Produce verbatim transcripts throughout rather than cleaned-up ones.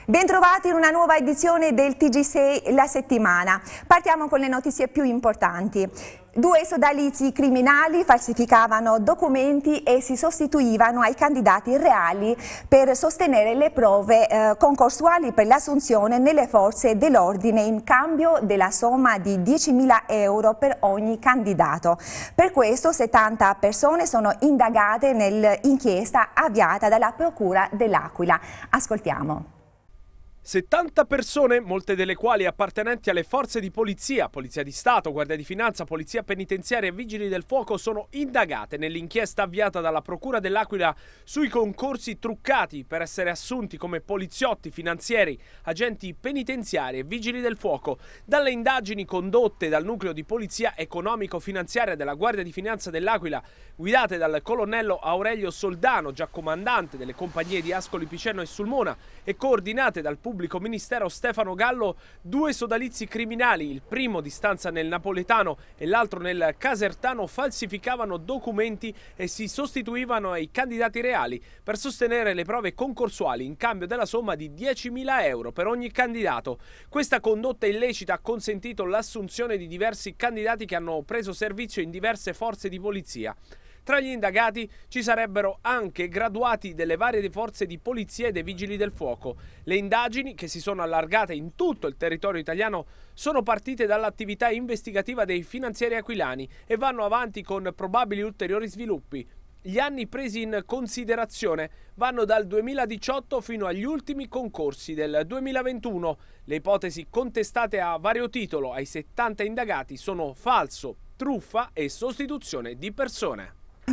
Bentrovati in una nuova edizione del T G sei La Settimana. Partiamo con le notizie più importanti. Due sodalizi criminali falsificavano documenti e si sostituivano ai candidati reali per sostenere le prove eh, concorsuali per l'assunzione nelle forze dell'ordine in cambio della somma di diecimila euro per ogni candidato. Per questo settanta persone sono indagate nell'inchiesta avviata dalla Procura dell'Aquila. Ascoltiamo. settanta persone, molte delle quali appartenenti alle forze di polizia, polizia di Stato, guardia di finanza, polizia penitenziaria e vigili del fuoco, sono indagate nell'inchiesta avviata dalla Procura dell'Aquila sui concorsi truccati per essere assunti come poliziotti, finanzieri, agenti penitenziari e vigili del fuoco. Dalle indagini condotte dal nucleo di polizia economico-finanziaria della Guardia di Finanza dell'Aquila, guidate dal colonnello Aurelio Soldano, già comandante delle compagnie di Ascoli Piceno e Sulmona, e coordinate dal pubblico Pubblico ministero Stefano Gallo, due sodalizi criminali, il primo di stanza nel napoletano e l'altro nel casertano, falsificavano documenti e si sostituivano ai candidati reali per sostenere le prove concorsuali in cambio della somma di diecimila euro per ogni candidato. Questa condotta illecita ha consentito l'assunzione di diversi candidati che hanno preso servizio in diverse forze di polizia. Tra gli indagati ci sarebbero anche graduati delle varie forze di polizia e dei vigili del fuoco. Le indagini, che si sono allargate in tutto il territorio italiano, sono partite dall'attività investigativa dei finanzieri aquilani e vanno avanti con probabili ulteriori sviluppi. Gli anni presi in considerazione vanno dal duemiladiciotto fino agli ultimi concorsi del duemilaventuno. Le ipotesi contestate a vario titolo ai settanta indagati sono falso, truffa e sostituzione di persone.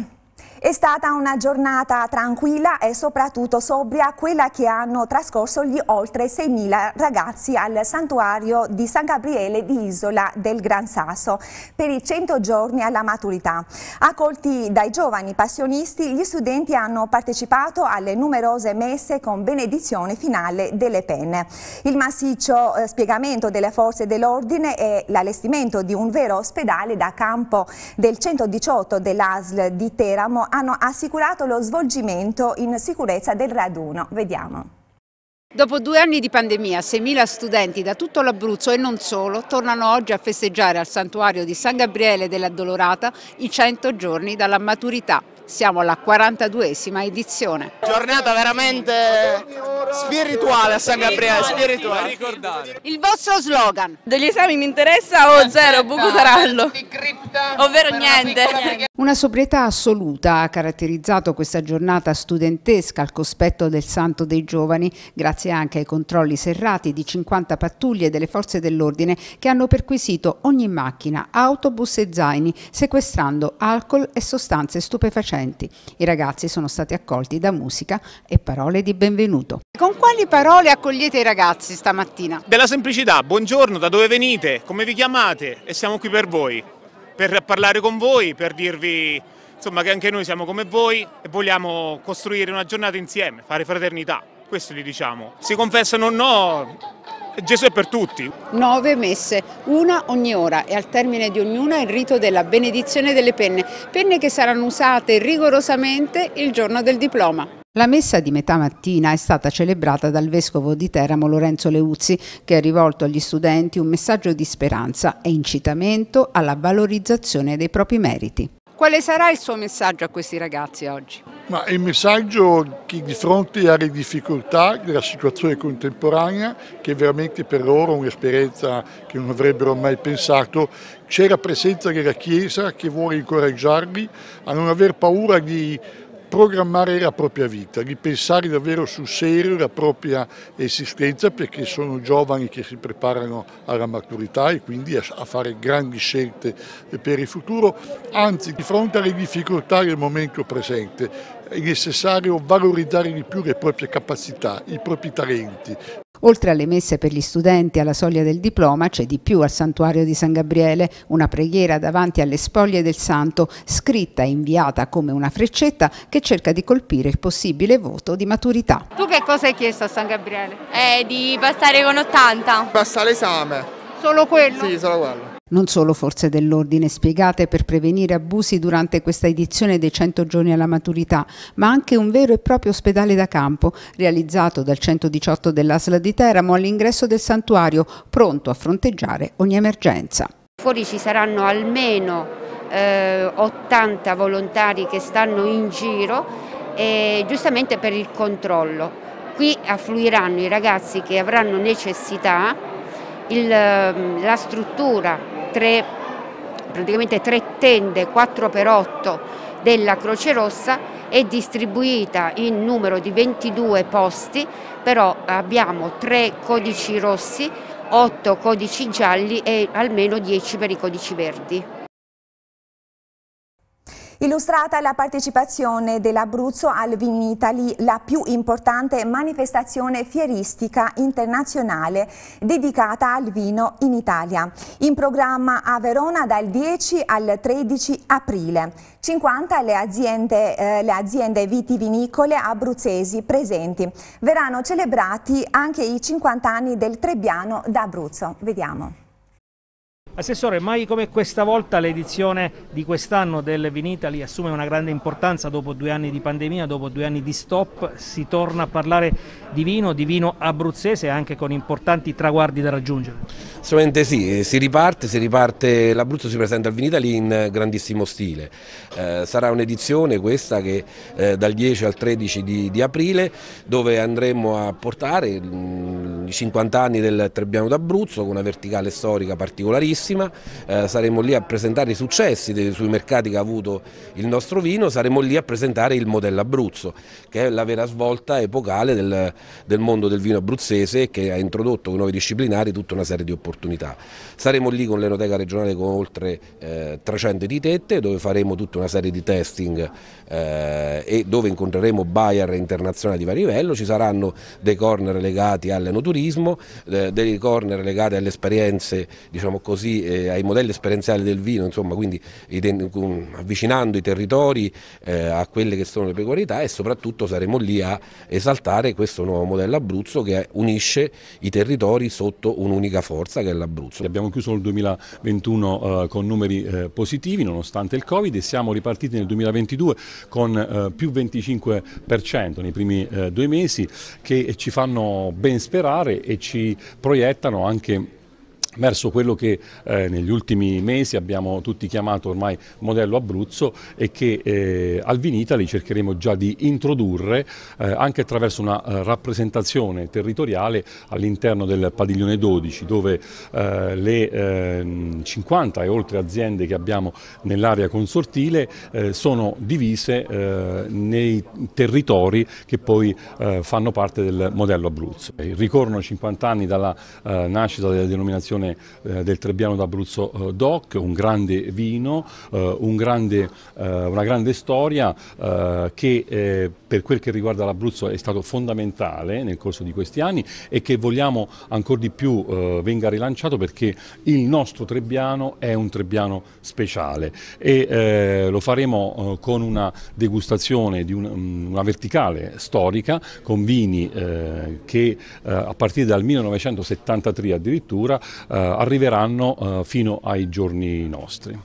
È stata una giornata tranquilla e soprattutto sobria quella che hanno trascorso gli oltre seimila ragazzi al santuario di San Gabriele di Isola del Gran Sasso per i cento giorni alla maturità. Accolti dai giovani passionisti, gli studenti hanno partecipato alle numerose messe con benedizione finale delle penne. Il massiccio eh, spiegamento delle forze dell'ordine e l'allestimento di un vero ospedale da campo del centodiciotto dell'A S L di Teramo hanno assicurato lo svolgimento in sicurezza del raduno. Vediamo. Dopo due anni di pandemia, seimila studenti da tutto l'Abruzzo e non solo tornano oggi a festeggiare al santuario di San Gabriele dell'Addolorata i cento giorni dalla maturità. Siamo alla quarantaduesima edizione. Giornata veramente spirituale a San Gabriele, spirituale. Il vostro slogan? Degli esami mi interessa o zero, buco tarallo, ovvero niente. Una sobrietà assoluta ha caratterizzato questa giornata studentesca al cospetto del Santo dei Giovani, grazie anche ai controlli serrati di cinquanta pattuglie delle forze dell'ordine che hanno perquisito ogni macchina, autobus e zaini, sequestrando alcol e sostanze stupefacenti. I ragazzi sono stati accolti da musica e parole di benvenuto. Con quali parole accogliete i ragazzi stamattina? Della semplicità, buongiorno, da dove venite, come vi chiamate e siamo qui per voi, per parlare con voi, per dirvi insomma che anche noi siamo come voi e vogliamo costruire una giornata insieme, fare fraternità, questo gli diciamo. Si confessano no, Gesù è per tutti. Nove messe, una ogni ora e al termine di ognuna il rito della benedizione delle penne, penne che saranno usate rigorosamente il giorno del diploma. La messa di metà mattina è stata celebrata dal vescovo di Teramo Lorenzo Leuzzi, che ha rivolto agli studenti un messaggio di speranza e incitamento alla valorizzazione dei propri meriti. Quale sarà il suo messaggio a questi ragazzi oggi? Ma il messaggio che di fronte alle difficoltà della situazione contemporanea, che è veramente per loro un'esperienza che non avrebbero mai pensato, c'è la presenza della Chiesa che vuole incoraggiarli a non aver paura di programmare la propria vita, di pensare davvero sul serio la propria esistenza, perché sono giovani che si preparano alla maturità e quindi a fare grandi scelte per il futuro. Anzi, di fronte alle difficoltà del momento presente è necessario valorizzare di più le proprie capacità, i propri talenti. Oltre alle messe per gli studenti alla soglia del diploma c'è di più al santuario di San Gabriele, una preghiera davanti alle spoglie del santo, scritta e inviata come una freccetta che cerca di colpire il possibile voto di maturità. Tu che cosa hai chiesto a San Gabriele? Eh, di passare con ottanta. Passa l'esame. Solo quello? Sì, solo quello. Non solo forze dell'ordine spiegate per prevenire abusi durante questa edizione dei cento giorni alla maturità, ma anche un vero e proprio ospedale da campo realizzato dal centodiciotto dell'A S L di Teramo all'ingresso del santuario, pronto a fronteggiare ogni emergenza. Fuori ci saranno almeno eh, ottanta volontari che stanno in giro eh, giustamente per il controllo. Qui affluiranno i ragazzi che avranno necessità, il, la struttura, tre, praticamente tre tende quattro per otto della Croce Rossa è distribuita in numero di ventidue posti, però abbiamo tre codici rossi, otto codici gialli e almeno dieci per i codici verdi. Illustrata la partecipazione dell'Abruzzo al Vinitaly, la più importante manifestazione fieristica internazionale dedicata al vino in Italia. In programma a Verona dal dieci al tredici aprile. cinquanta le aziende, eh, le aziende vitivinicole abruzzesi presenti. Verranno celebrati anche i cinquanta anni del Trebbiano d'Abruzzo. Vediamo. Assessore, mai come questa volta l'edizione di quest'anno del Vinitaly assume una grande importanza dopo due anni di pandemia, dopo due anni di stop, si torna a parlare di vino, di vino abruzzese anche con importanti traguardi da raggiungere. Assolutamente sì, si riparte, si riparte, l'Abruzzo si presenta al Vinitaly in grandissimo stile. Eh, sarà un'edizione questa che eh, dal dieci al tredici di, di aprile, dove andremo a portare mh, i cinquanta anni del Trebbiano d'Abruzzo con una verticale storica particolarissima. Eh, saremo lì a presentare i successi dei, sui mercati che ha avuto il nostro vino, saremo lì a presentare il modello Abruzzo, che è la vera svolta epocale del, del mondo del vino abruzzese, che ha introdotto con nuovi disciplinari tutta una serie di opportunità. Saremo lì con l'Enoteca regionale con oltre eh, trecento etichette, dove faremo tutta una serie di testing eh, e dove incontreremo buyer internazionali di vario livello. Ci saranno dei corner legati all'enoturismo, eh, dei corner legati alle esperienze, diciamo così, Eh, ai modelli esperienziali del vino, insomma, quindi i avvicinando i territori eh, a quelle che sono le peculiarità, e soprattutto saremo lì a esaltare questo nuovo modello Abruzzo che unisce i territori sotto un'unica forza che è l'Abruzzo. Abbiamo chiuso il duemilaventuno eh, con numeri eh, positivi nonostante il Covid, e siamo ripartiti nel duemilaventidue con eh, più venticinque per cento nei primi eh, due mesi, che ci fanno ben sperare e ci proiettano anche verso quello che eh, negli ultimi mesi abbiamo tutti chiamato ormai modello Abruzzo, e che eh, al Vinitaly cercheremo già di introdurre eh, anche attraverso una eh, rappresentazione territoriale all'interno del padiglione dodici, dove eh, le eh, cinquanta e oltre aziende che abbiamo nell'area consortile eh, sono divise eh, nei territori che poi eh, fanno parte del modello Abruzzo. Ricorrono cinquanta anni dalla eh, nascita della denominazione del Trebbiano d'Abruzzo D O C, un grande vino, un grande, una grande storia che per quel che riguarda l'Abruzzo è stato fondamentale nel corso di questi anni, e che vogliamo ancora di più venga rilanciato, perché il nostro Trebbiano è un Trebbiano speciale, e lo faremo con una degustazione di una verticale storica con vini che a partire dal millenovecentosettantatré addirittura Uh, arriveranno uh, fino ai giorni nostri.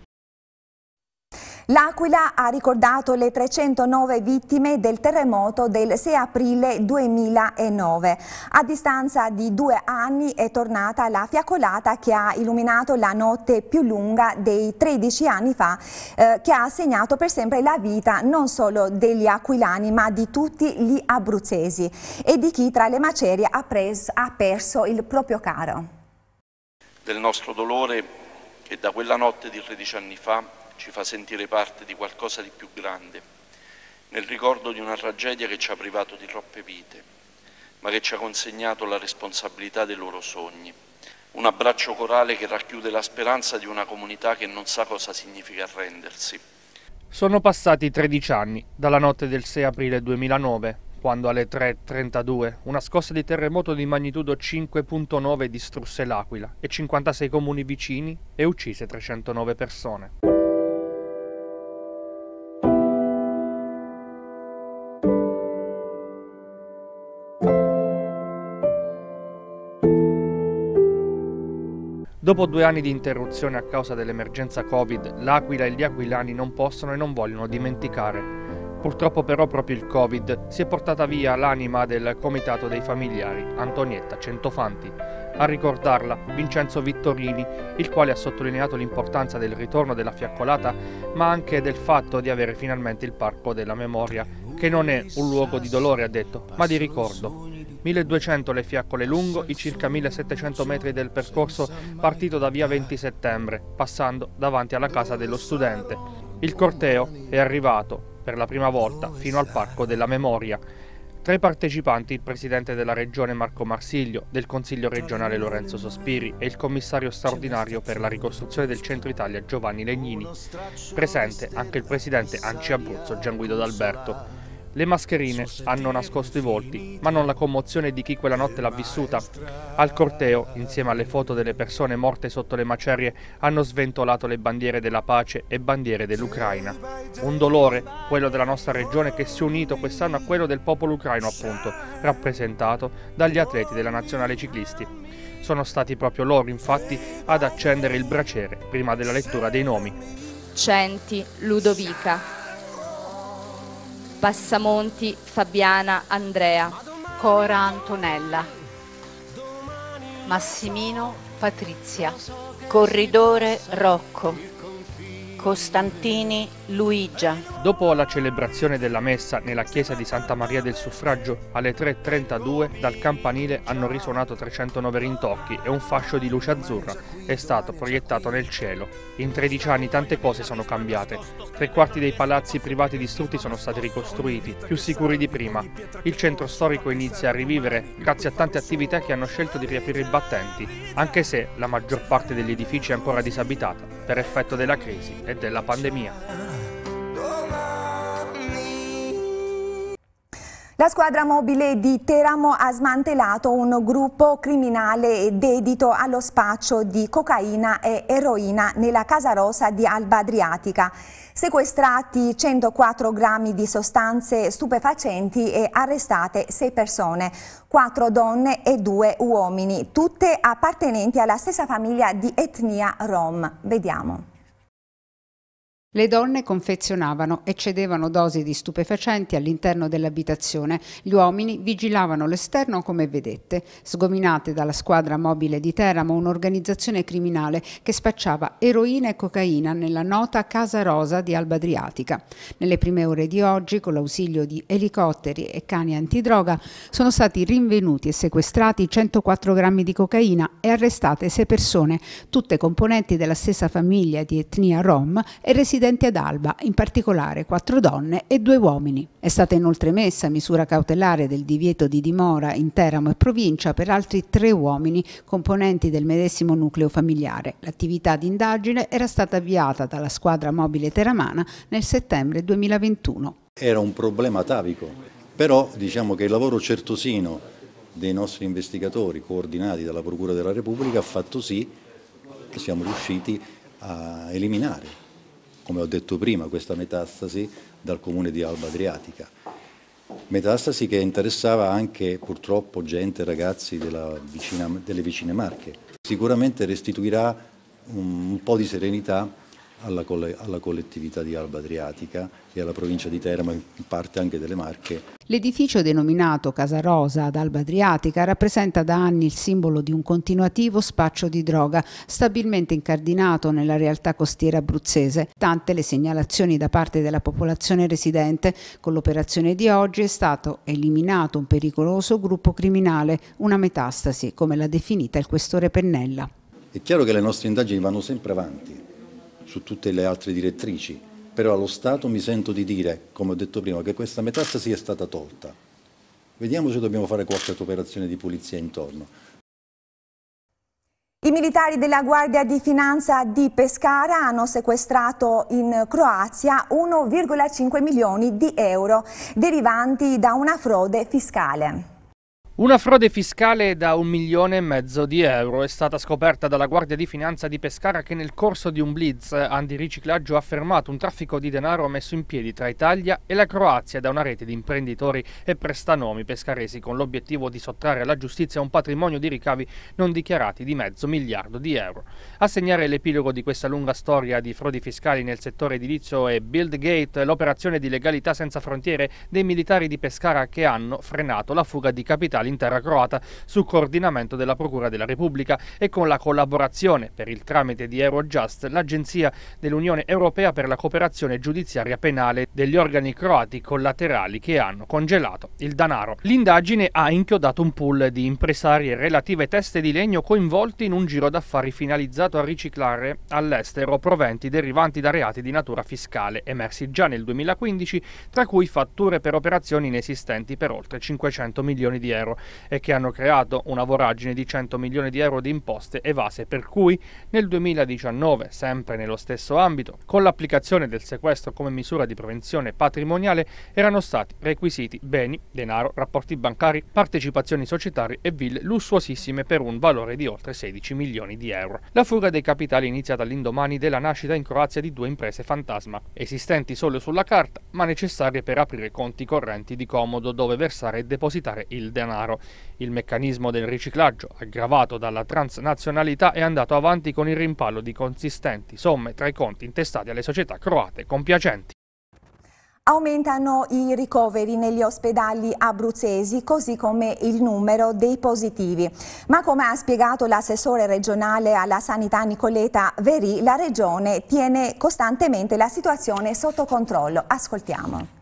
L'Aquila ha ricordato le trecentonove vittime del terremoto del sei aprile duemilanove. A distanza di due anni è tornata la fiaccolata che ha illuminato la notte più lunga dei tredici anni fa, eh, che ha segnato per sempre la vita non solo degli aquilani ma di tutti gli abruzzesi e di chi tra le macerie ha, pres- ha perso il proprio caro. Del nostro dolore che da quella notte di tredici anni fa ci fa sentire parte di qualcosa di più grande, nel ricordo di una tragedia che ci ha privato di troppe vite, ma che ci ha consegnato la responsabilità dei loro sogni. Un abbraccio corale che racchiude la speranza di una comunità che non sa cosa significa arrendersi. Sono passati tredici anni dalla notte del sei aprile duemilanove, quando alle tre e trentadue una scossa di terremoto di magnitudo cinque virgola nove distrusse l'Aquila e cinquantasei comuni vicini e uccise trecentonove persone. Dopo due anni di interruzione a causa dell'emergenza Covid, l'Aquila e gli aquilani non possono e non vogliono dimenticare. Purtroppo però proprio il Covid si è portata via l'anima del comitato dei familiari, Antonietta Centofanti. A ricordarla Vincenzo Vittorini, il quale ha sottolineato l'importanza del ritorno della fiaccolata, ma anche del fatto di avere finalmente il Parco della Memoria, che non è un luogo di dolore, ha detto, ma di ricordo. milleduecento le fiaccole lungo i circa millesettecento metri del percorso partito da via venti settembre, passando davanti alla casa dello studente. Il corteo è arrivato per la prima volta fino al Parco della Memoria. Tra i partecipanti il presidente della regione Marco Marsiglio, del Consiglio regionale Lorenzo Sospiri e il commissario straordinario per la ricostruzione del centro Italia Giovanni Legnini. Presente anche il presidente ANCI Abruzzo Gianguido D'Alberto. Le mascherine hanno nascosto i volti, ma non la commozione di chi quella notte l'ha vissuta. Al corteo, insieme alle foto delle persone morte sotto le macerie, hanno sventolato le bandiere della pace e bandiere dell'Ucraina. Un dolore, quello della nostra regione, che si è unito quest'anno a quello del popolo ucraino, appunto, rappresentato dagli atleti della nazionale ciclisti. Sono stati proprio loro, infatti, ad accendere il braciere prima della lettura dei nomi. Centi, Ludovica. Passamonti, Fabiana, Andrea. Cora, Antonella. Massimino, Patrizia. Corridore, Rocco. Costantini, Luigia. Dopo la celebrazione della messa nella chiesa di Santa Maria del Suffragio, alle tre e trentadue dal campanile hanno risuonato trecentonove rintocchi e un fascio di luce azzurra è stato proiettato nel cielo. In tredici anni tante cose sono cambiate. Tre quarti dei palazzi privati distrutti sono stati ricostruiti, più sicuri di prima. Il centro storico inizia a rivivere grazie a tante attività che hanno scelto di riaprire i battenti, anche se la maggior parte degli edifici è ancora disabitata per effetto della crisi e della pandemia. La squadra mobile di Teramo ha smantellato un gruppo criminale dedito allo spaccio di cocaina e eroina nella Casa Rosa di Alba Adriatica. Sequestrati centoquattro grammi di sostanze stupefacenti e arrestate sei persone, quattro donne e due uomini, tutte appartenenti alla stessa famiglia di etnia Rom. Vediamo. Le donne confezionavano e cedevano dosi di stupefacenti all'interno dell'abitazione. Gli uomini vigilavano l'esterno come vedette. Sgominate dalla squadra mobile di Teramo, un'organizzazione criminale che spacciava eroina e cocaina nella nota Casa Rosa di Alba Adriatica. Nelle prime ore di oggi, con l'ausilio di elicotteri e cani antidroga, sono stati rinvenuti e sequestrati centoquattro grammi di cocaina e arrestate sei persone, tutte componenti della stessa famiglia di etnia Rom e residenti ad Alba, in particolare quattro donne e due uomini. È stata inoltre messa misura cautelare del divieto di dimora in Teramo e provincia per altri tre uomini componenti del medesimo nucleo familiare. L'attività di indagine era stata avviata dalla squadra mobile teramana nel settembre duemilaventuno. Era un problema atavico, però diciamo che il lavoro certosino dei nostri investigatori coordinati dalla Procura della Repubblica ha fatto sì che siamo riusciti a eliminare, come ho detto prima, questa metastasi dal comune di Alba Adriatica. Metastasi che interessava anche purtroppo gente, ragazzi della vicina, delle vicine Marche. Sicuramente restituirà un, un po' di serenità alla, alla collettività di Alba Adriatica e alla provincia di Teramo, in parte anche delle Marche. L'edificio denominato Casa Rosa ad Alba Adriatica rappresenta da anni il simbolo di un continuativo spaccio di droga, stabilmente incardinato nella realtà costiera abruzzese. Tante le segnalazioni da parte della popolazione residente. Con l'operazione di oggi è stato eliminato un pericoloso gruppo criminale, una metastasi, come l'ha definita il questore Pennella. È chiaro che le nostre indagini vanno sempre avanti su tutte le altre direttrici, però allo Stato mi sento di dire, come ho detto prima, che questa metastasi è stata tolta. Vediamo se dobbiamo fare qualche operazione di pulizia intorno. I militari della Guardia di Finanza di Pescara hanno sequestrato in Croazia uno virgola cinque milioni di euro derivanti da una frode fiscale. Una frode fiscale da un milione e mezzo di euro è stata scoperta dalla Guardia di Finanza di Pescara, che nel corso di un blitz antiriciclaggio ha fermato un traffico di denaro messo in piedi tra Italia e la Croazia da una rete di imprenditori e prestanomi pescaresi, con l'obiettivo di sottrarre alla giustizia un patrimonio di ricavi non dichiarati di mezzo miliardo di euro. A segnare l'epilogo di questa lunga storia di frodi fiscali nel settore edilizio è Buildgate, l'operazione di legalità senza frontiere dei militari di Pescara che hanno frenato la fuga di capitali in terra croata su coordinamento della Procura della Repubblica e con la collaborazione, per il tramite di Eurojust, l'Agenzia dell'Unione Europea per la cooperazione giudiziaria penale, degli organi croati collaterali che hanno congelato il denaro. L'indagine ha inchiodato un pool di impresari e relative teste di legno coinvolti in un giro d'affari finalizzato a riciclare all'estero proventi derivanti da reati di natura fiscale emersi già nel duemilaquindici, tra cui fatture per operazioni inesistenti per oltre cinquecento milioni di euro e che hanno creato una voragine di cento milioni di euro di imposte evase, per cui nel duemiladiciannove, sempre nello stesso ambito, con l'applicazione del sequestro come misura di prevenzione patrimoniale, erano stati requisiti beni, denaro, rapporti bancari, partecipazioni societarie e ville lussuosissime per un valore di oltre sedici milioni di euro. La fuga dei capitali è iniziata all'indomani della nascita in Croazia di due imprese fantasma, esistenti solo sulla carta, ma necessarie per aprire conti correnti di comodo dove versare e depositare il denaro. Il meccanismo del riciclaggio, aggravato dalla transnazionalità, è andato avanti con il rimpallo di consistenti somme tra i conti intestati alle società croate compiacenti. Aumentano i ricoveri negli ospedali abruzzesi, così come il numero dei positivi. Ma come ha spiegato l'assessore regionale alla sanità Nicoletta Verì, la regione tiene costantemente la situazione sotto controllo. Ascoltiamo.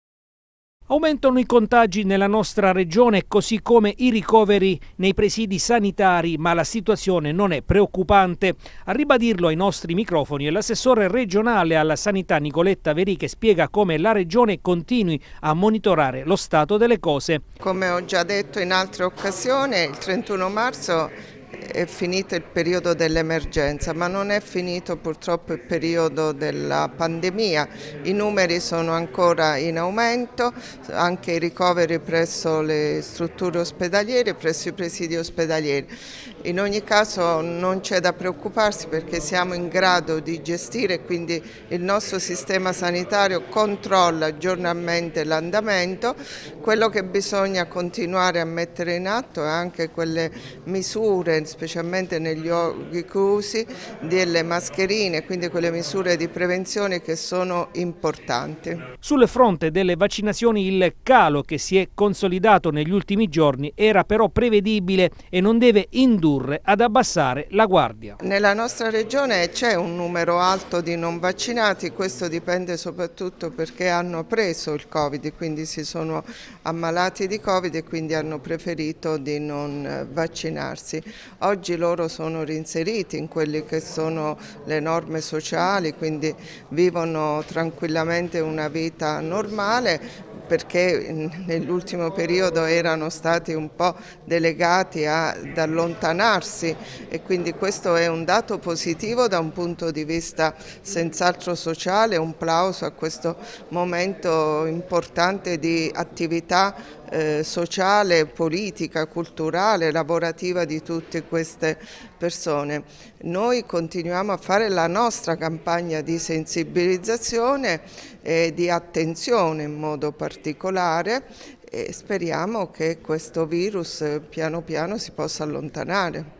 Aumentano i contagi nella nostra regione, così come i ricoveri nei presidi sanitari, ma la situazione non è preoccupante. A ribadirlo ai nostri microfoni è l'assessore regionale alla sanità Nicoletta Verì, che spiega come la regione continui a monitorare lo stato delle cose. Come ho già detto in altre occasioni, il trentuno marzo è finito il periodo dell'emergenza, ma non è finito purtroppo il periodo della pandemia. I numeri sono ancora in aumento, anche i ricoveri presso le strutture ospedaliere, presso i presidi ospedalieri. In ogni caso non c'è da preoccuparsi, perché siamo in grado di gestire, quindi il nostro sistema sanitario controlla giornalmente l'andamento. Quello che bisogna continuare a mettere in atto è anche quelle misure, specialmente negli luoghi chiusi, delle mascherine, quindi quelle misure di prevenzione che sono importanti. Sul fronte delle vaccinazioni il calo che si è consolidato negli ultimi giorni era però prevedibile e non deve indurre ad abbassare la guardia. Nella nostra regione c'è un numero alto di non vaccinati, questo dipende soprattutto perché hanno preso il Covid, quindi si sono ammalati di Covid e quindi hanno preferito di non vaccinarsi. Oggi loro sono reinseriti in quelle che sono le norme sociali, quindi vivono tranquillamente una vita normale, perché nell'ultimo periodo erano stati un po' delegati ad allontanarsi, e quindi questo è un dato positivo da un punto di vista senz'altro sociale. Un plauso a questo momento importante di attività eh, sociale, politica, culturale, lavorativa di tutte queste persone. Noi continuiamo a fare la nostra campagna di sensibilizzazione e di attenzione in modo particolare, e speriamo che questo virus piano piano si possa allontanare.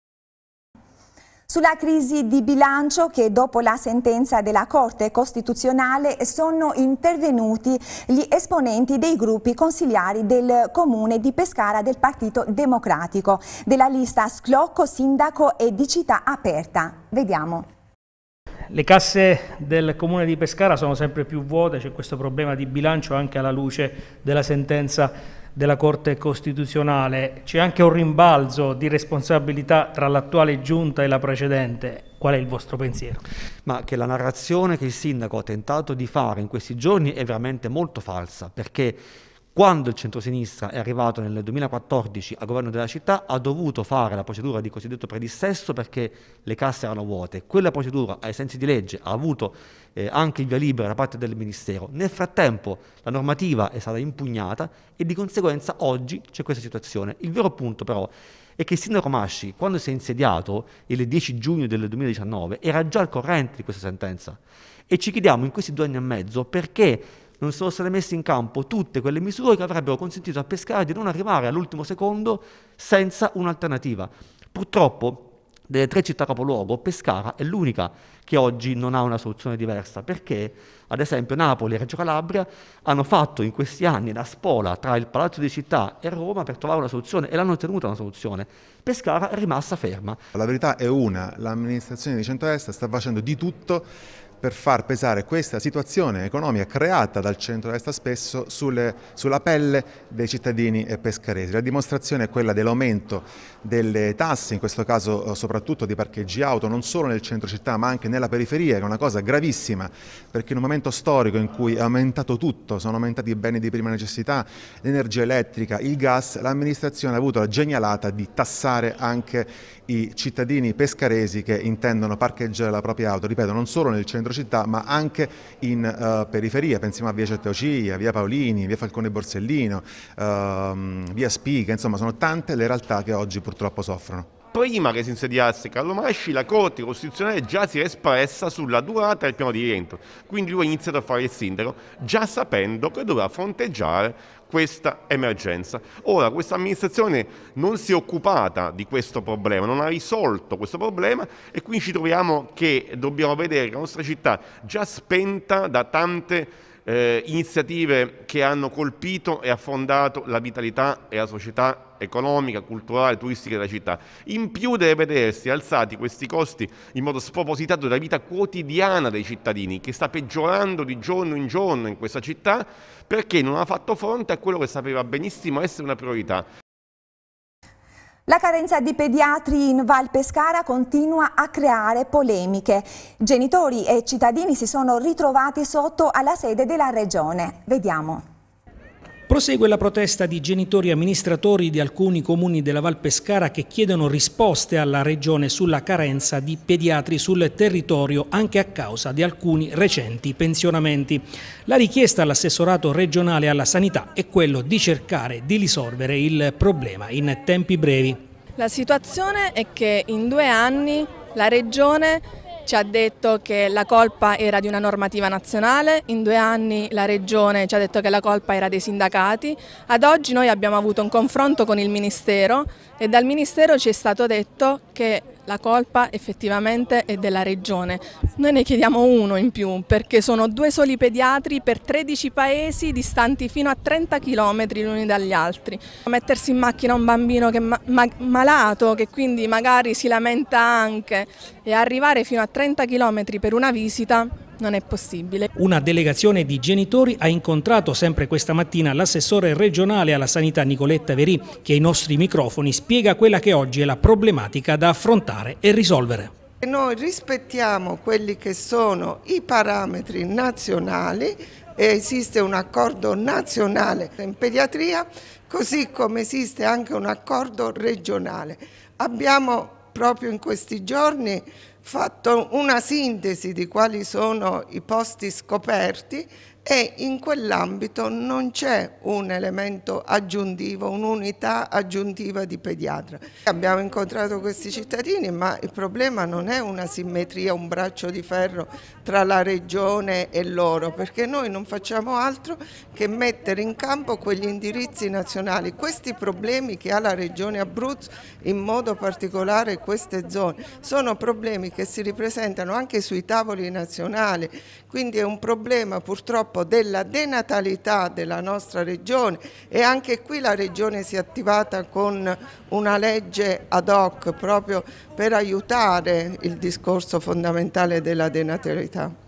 Sulla crisi di bilancio, che dopo la sentenza della Corte Costituzionale sono intervenuti gli esponenti dei gruppi consigliari del Comune di Pescara del Partito Democratico, della lista Sclocco, Sindaco e di Città Aperta. Vediamo. Le casse del Comune di Pescara sono sempre più vuote, c'è questo problema di bilancio anche alla luce della sentenza della Corte Costituzionale. C'è anche un rimbalzo di responsabilità tra l'attuale giunta e la precedente. Qual è il vostro pensiero? Ma che la narrazione che il sindaco ha tentato di fare in questi giorni è veramente molto falsa, perché Quando il centrosinistra è arrivato nel duemilaquattordici al governo della città ha dovuto fare la procedura di cosiddetto predissesto perché le casse erano vuote. Quella procedura ai sensi di legge ha avuto eh, anche il via libera da parte del Ministero. Nel frattempo la normativa è stata impugnata e di conseguenza oggi c'è questa situazione. Il vero punto però è che il sindaco Masci, quando si è insediato il dieci giugno del duemiladiciannove, era già al corrente di questa sentenza e ci chiediamo in questi due anni e mezzo perché non sono state messe in campo tutte quelle misure che avrebbero consentito a Pescara di non arrivare all'ultimo secondo senza un'alternativa. Purtroppo, delle tre città capoluogo, Pescara è l'unica che oggi non ha una soluzione diversa, perché, ad esempio, Napoli e Reggio Calabria hanno fatto in questi anni la spola tra il Palazzo di Città e Roma per trovare una soluzione e l'hanno ottenuta una soluzione. Pescara è rimasta ferma. La verità è una, l'amministrazione di centrodestra sta facendo di tutto per far pesare questa situazione economica creata dal centrodestra spesso sulle, sulla pelle dei cittadini pescaresi. La dimostrazione è quella dell'aumento delle tasse, in questo caso soprattutto di parcheggi auto, non solo nel centro città ma anche nella periferia, che è una cosa gravissima, perché in un momento storico in cui è aumentato tutto, sono aumentati i beni di prima necessità, l'energia elettrica, il gas, l'amministrazione ha avuto la genialata di tassare anche i cittadini pescaresi che intendono parcheggiare la propria auto, ripeto, non solo nel centro città ma anche in uh, periferia, pensiamo a via Cetteociglia, via Paolini, via Falcone Borsellino, uh, via Spiga, insomma sono tante le realtà che oggi purtroppo soffrono. Prima che si insediasse Carlo Masci, la Corte Costituzionale già si è espressa sulla durata del piano di rientro, quindi lui ha iniziato a fare il sindaco già sapendo che doveva fronteggiare questa emergenza. Ora questa amministrazione non si è occupata di questo problema, non ha risolto questo problema e quindi ci troviamo che dobbiamo vedere la nostra città già spenta da tante eh, iniziative che hanno colpito e affondato la vitalità e la società economica, culturale, turistica della città. In più deve vedersi alzati questi costi in modo spropositato della vita quotidiana dei cittadini, che sta peggiorando di giorno in giorno in questa città perché non ha fatto fronte a quello che sapeva benissimo essere una priorità. La carenza di pediatri in Val Pescara continua a creare polemiche. Genitori e cittadini si sono ritrovati sotto alla sede della Regione. Vediamo. Prosegue la protesta di genitori amministratori di alcuni comuni della Val Pescara che chiedono risposte alla Regione sulla carenza di pediatri sul territorio anche a causa di alcuni recenti pensionamenti. La richiesta all'assessorato regionale alla sanità è quello di cercare di risolvere il problema in tempi brevi. La situazione è che in due anni la Regione ci ha detto che la colpa era di una normativa nazionale, in due anni la Regione ci ha detto che la colpa era dei sindacati, ad oggi noi abbiamo avuto un confronto con il Ministero e dal Ministero ci è stato detto che la colpa effettivamente è della Regione. Noi ne chiediamo uno in più perché sono due soli pediatri per tredici paesi distanti fino a trenta chilometri l'uni dagli altri. Mettersi in macchina un bambino che è ma ma malato, che quindi magari si lamenta anche, e arrivare fino a trenta chilometri per una visita non è possibile. Una delegazione di genitori ha incontrato sempre questa mattina l'assessore regionale alla sanità Nicoletta Verì, che ai nostri microfoni spiega quella che oggi è la problematica da affrontare e risolvere. Noi rispettiamo quelli che sono i parametri nazionali e esiste un accordo nazionale in pediatria, così come esiste anche un accordo regionale. Abbiamo proprio in questi giorni fatto una sintesi di quali sono i posti scoperti e in quell'ambito non c'è un elemento aggiuntivo, un'unità aggiuntiva di pediatra. Abbiamo incontrato questi cittadini, ma il problema non è una simmetria, un braccio di ferro tra la Regione e loro, perché noi non facciamo altro che mettere in campo quegli indirizzi nazionali. Questi problemi che ha la Regione Abruzzo, in modo particolare queste zone, sono problemi che si ripresentano anche sui tavoli nazionali, quindi è un problema purtroppo della denatalità della nostra regione e anche qui la regione si è attivata con una legge ad hoc proprio per aiutare il discorso fondamentale della denatalità.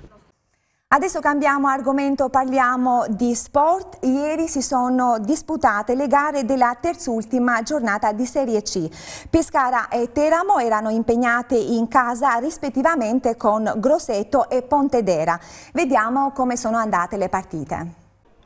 Adesso cambiamo argomento, parliamo di sport. Ieri si sono disputate le gare della terzultima giornata di Serie C. Pescara e Teramo erano impegnate in casa rispettivamente con Grosseto e Pontedera. Vediamo come sono andate le partite.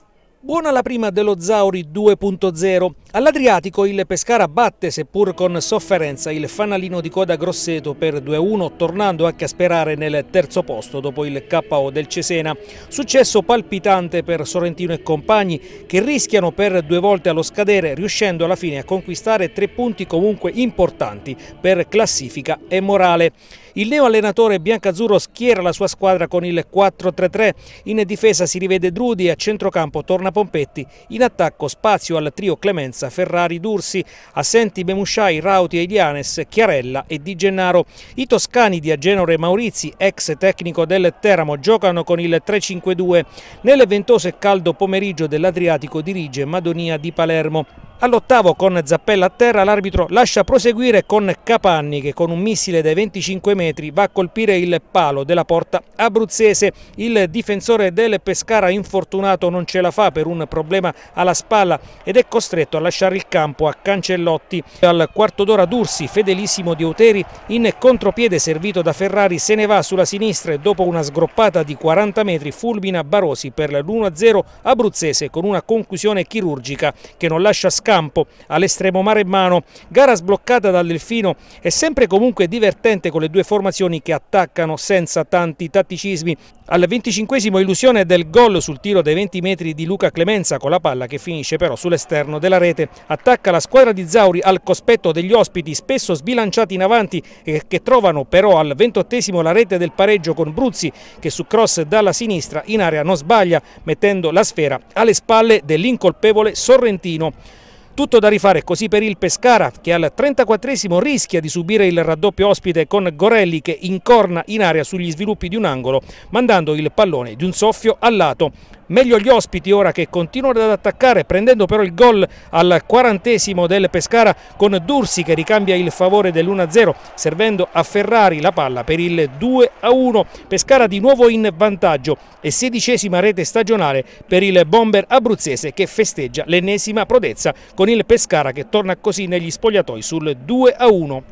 Buona la prima dello Zauri due punto zero. All'Adriatico il Pescara batte, seppur con sofferenza, il fanalino di coda Grosseto per due a uno, tornando anche a sperare nel terzo posto dopo il K O del Cesena. Successo palpitante per Sorrentino e compagni, che rischiano per due volte allo scadere, riuscendo alla fine a conquistare tre punti comunque importanti per classifica e morale. Il neo allenatore biancazzurro schiera la sua squadra con il quattro tre tre, in difesa si rivede Drudi e a centrocampo torna Pompetti, in attacco spazio al trio Clemenza, Ferrari, Dursi, assenti Bemusciai, Rauti, Elianes, Chiarella e Di Gennaro. I toscani di Agenore Maurizi, ex tecnico del Teramo, giocano con il tre cinque due. Nel ventoso e caldo pomeriggio dell'Adriatico dirige Madonia di Palermo. All'ottavo, con Zappella a terra, l'arbitro lascia proseguire con Capanni che con un missile dai venticinque metri va a colpire il palo della porta abruzzese. Il difensore del Pescara infortunato non ce la fa per un problema alla spalla ed è costretto a lasciare il campo a Cancellotti. Al quarto d'ora Dursi, fedelissimo di Oteri, in contropiede servito da Ferrari, se ne va sulla sinistra e dopo una sgroppata di quaranta metri fulmina Barosi per l'uno a zero abruzzese con una conclusione chirurgica che non lascia scampo all'estremo maremmano. Gara sbloccata dal Delfino e sempre comunque divertente, con le due formazioni che attaccano senza tanti tatticismi. Al venticinquesimo illusione del gol sul tiro dai venti metri di Luca Clemenza, con la palla che finisce però sull'esterno della rete. Attacca la squadra di Zauri al cospetto degli ospiti, spesso sbilanciati in avanti, e che trovano però al ventottesimo la rete del pareggio con Bruzzi che su cross dalla sinistra in area non sbaglia, mettendo la sfera alle spalle dell'incolpevole Sorrentino. Tutto da rifare così per il Pescara, che al trentaquattresimo rischia di subire il raddoppio ospite con Gorelli che incorna in area sugli sviluppi di un angolo, mandando il pallone di un soffio al lato. Meglio gli ospiti ora, che continuano ad attaccare, prendendo però il gol al quarantesimo del Pescara con Dursi che ricambia il favore dell'uno a zero, servendo a Ferrari la palla per il due a uno. Pescara di nuovo in vantaggio e sedicesima rete stagionale per il bomber abruzzese, che festeggia l'ennesima prodezza con il Pescara che torna così negli spogliatoi sul due a uno.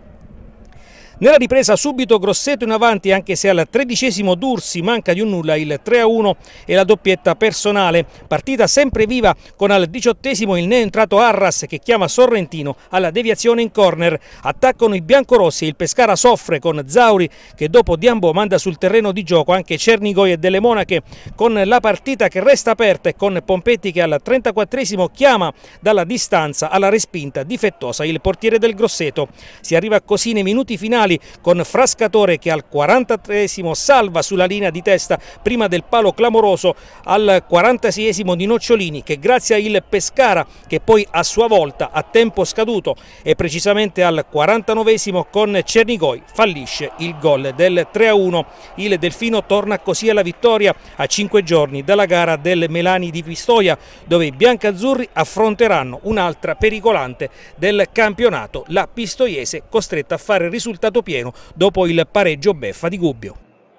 Nella ripresa subito Grosseto in avanti, anche se al tredicesimo Dursi manca di un nulla il tre a uno e la doppietta personale. Partita sempre viva con al diciottesimo il neoentrato Arras che chiama Sorrentino alla deviazione in corner. Attaccano i biancorossi e il Pescara soffre con Zauri che dopo Diambo manda sul terreno di gioco anche Cernigoi e Delle Monache, con la partita che resta aperta e con Pompetti che al trentaquattresimo chiama dalla distanza alla respinta difettosa il portiere del Grosseto. Si arriva così nei minuti finali con Frascatore che al quarantatreesimo salva sulla linea di testa prima del palo clamoroso, al quarantaseiesimo di Nocciolini che grazia il Pescara, che poi a sua volta a tempo scaduto e precisamente al quarantanovesimo con Cernigoi fallisce il gol del tre a uno. Il Delfino torna così alla vittoria a cinque giorni dalla gara del Melani di Pistoia, dove i biancazzurri affronteranno un'altra pericolante del campionato, la Pistoiese, costretta a fare il risultato pieno dopo il pareggio beffa di Gubbio.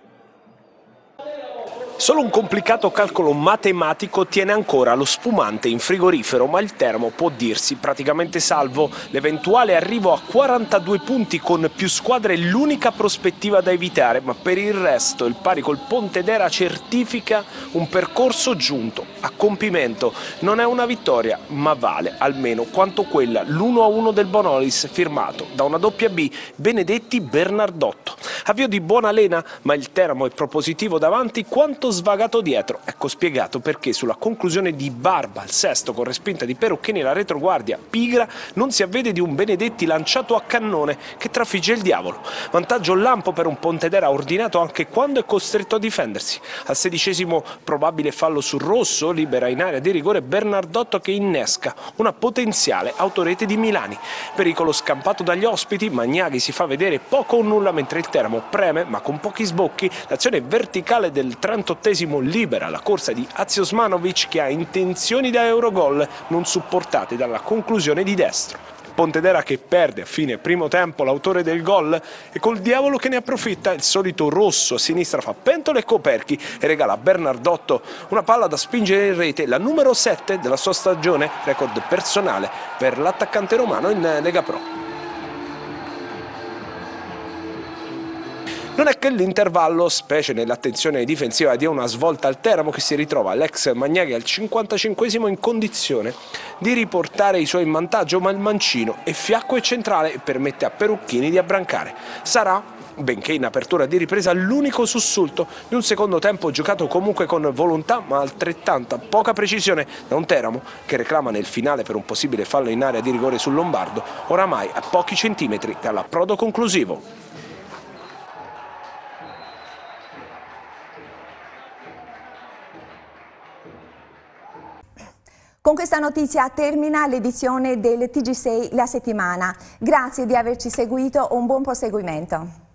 Solo un complicato calcolo matematico tiene ancora lo spumante in frigorifero, ma il Teramo può dirsi praticamente salvo. L'eventuale arrivo a quarantadue punti con più squadre è l'unica prospettiva da evitare, ma per il resto il pari col Pontedera certifica un percorso giunto a compimento. Non è una vittoria, ma vale almeno quanto quella, l'uno a uno del Bonolis, firmato da una doppia B Benedetti-Bernardotto. Avvio di buona lena, ma il Teramo è propositivo davanti quanto svagato dietro. Ecco spiegato perché sulla conclusione di Barba, al sesto con respinta di Perucchini, la retroguardia pigra non si avvede di un Benedetti lanciato a cannone che trafigge il diavolo. Vantaggio lampo per un Pontedera ordinato anche quando è costretto a difendersi. Al sedicesimo probabile fallo sul rosso, libera in area di rigore Bernardotto che innesca una potenziale autorete di Milani. Pericolo scampato dagli ospiti, Magnaghi si fa vedere poco o nulla mentre il Teramo preme ma con pochi sbocchi. L'azione verticale del trentottesimo libera la corsa di Aziosmanovic che ha intenzioni da Eurogol non supportate dalla conclusione di destro. Pontedera che perde a fine primo tempo l'autore del gol e col diavolo che ne approfitta. Il solito rosso a sinistra fa pentole e coperchi e regala a Bernardotto una palla da spingere in rete, la numero sette della sua stagione, record personale per l'attaccante romano in Lega Pro. Non è che l'intervallo, specie nell'attenzione difensiva, dia una svolta al Teramo, che si ritrova l'ex Magnaghi al cinquantacinquesimo in condizione di riportare i suoi in vantaggio, ma il mancino è fiacco e centrale e permette a Perucchini di abbrancare. Sarà, benché in apertura di ripresa, l'unico sussulto di un secondo tempo giocato comunque con volontà ma altrettanta poca precisione da un Teramo che reclama nel finale per un possibile fallo in area di rigore sul Lombardo, oramai a pochi centimetri dall'approdo conclusivo. Con questa notizia termina l'edizione del T G sei La Settimana. Grazie di averci seguito, un buon proseguimento.